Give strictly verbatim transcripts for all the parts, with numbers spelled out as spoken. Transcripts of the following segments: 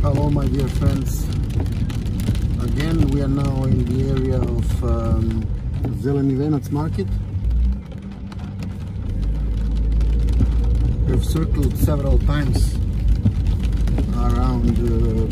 Hello my dear friends, again we are now in the area of um, Zeleni Venac market. We've circled several times around uh,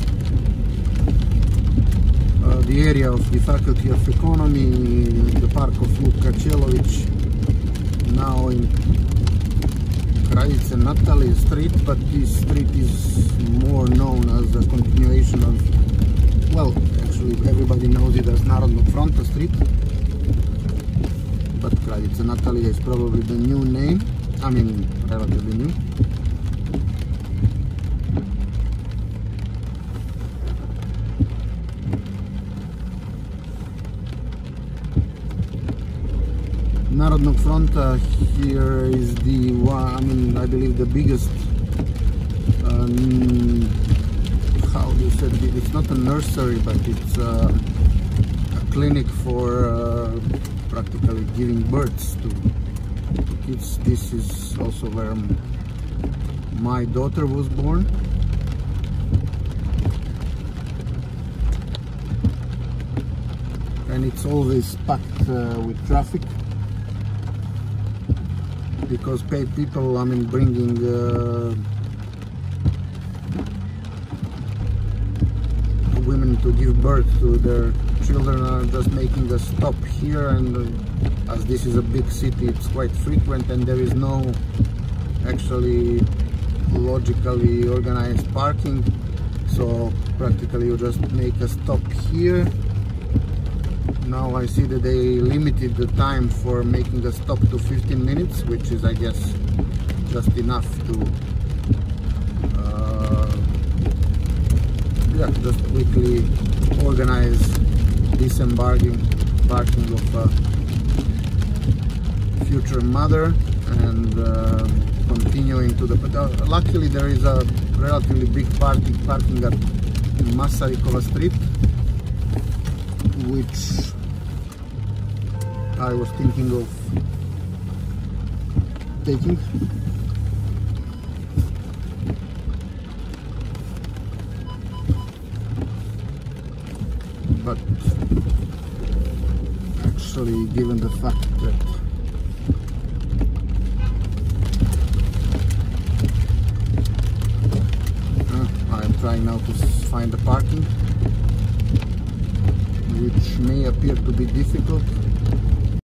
uh, the area of the Faculty of Economy, the park of Luka Čelović, now in Kraljice Natalije street, but this street is more known as a continuation of, well, actually everybody knows it as Narodnog fronta street, but Kraljice Natalije is probably the new name, I mean relatively new. Narodnog fronta here is the one, I mean, I believe the biggest, um, how do you say it? It's not a nursery, but it's uh, a clinic for uh, practically giving births to, to kids. This is also where my daughter was born. And it's always packed uh, with traffic, because paid people, I mean, bringing uh, women to give birth to their children are just making a stop here, and uh, as this is a big city, it's quite frequent, and there is no actually logically organized parking, so practically you just make a stop here. Now I see that they limited the time for making a stop to fifteen minutes, which is, I guess, just enough to uh, yeah, just quickly organize disembarking parking of a future mother and uh, continuing to the. Uh, luckily, there is a relatively big parking parking at Masarykova Street, which I was thinking of taking. But actually, given the fact that uh, I'm trying now to find the parking, which may appear to be difficult.